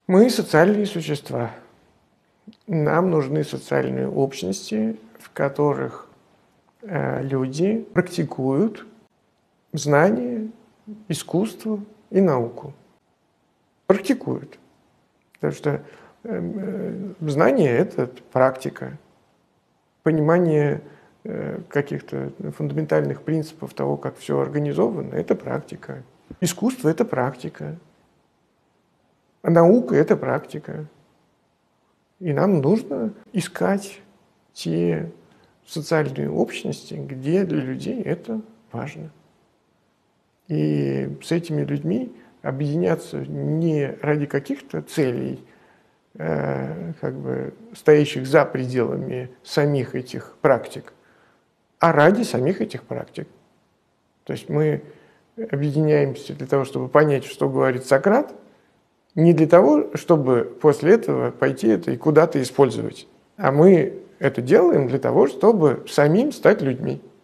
Мы социальные существа. Нам нужны социальные общности, в которых люди практикуют знания, искусство и науку. Практикуют. Потому что знание – это практика. Понимание каких-то фундаментальных принципов того, как все организовано – это практика. Искусство – это практика. А наука – это практика. И нам нужно искать те социальные общности, где для людей это важно. И с этими людьми объединяться не ради каких-то целей, стоящих за пределами самих этих практик, а ради самих этих практик. То есть мы объединяемся для того, чтобы понять, что говорит Сократ, не для того, чтобы после этого пойти это и куда-то использовать. А мы это делаем для того, чтобы самим стать людьми.